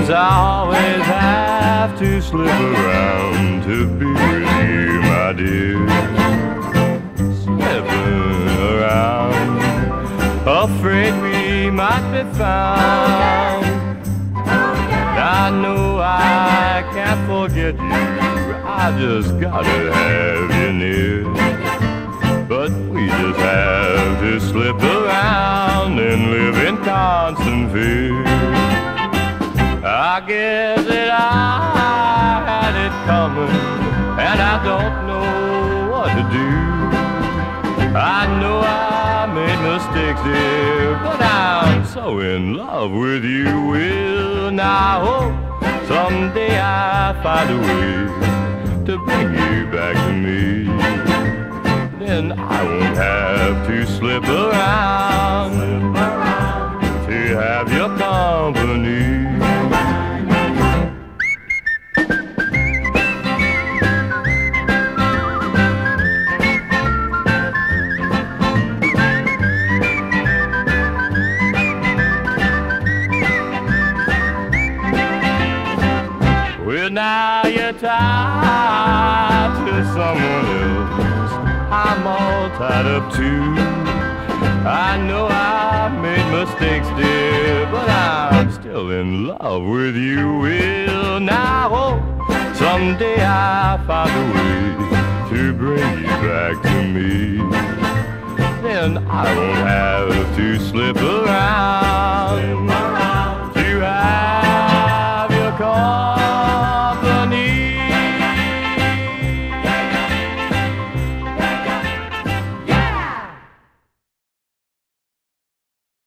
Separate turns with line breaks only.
seems I always have to slip around to be with you, my dear. Slipping around, afraid we might be found. I know I can't forget you, I just gotta have you near. But we just have to slip around and live in constant fear. I guess that I had it coming, and I don't know what to do. I know I made mistakes, dear, but I'm so in love with you. Well, now I hope someday I find a way to bring you back to me. Then I won't have to slip around to have your company. Well, now you're tied to someone else, I'm all tied up too. I know I made mistakes, dear, but I'm still in love with you. Well, now I hope someday I find a way to bring you back to me. Then I won't have to slip around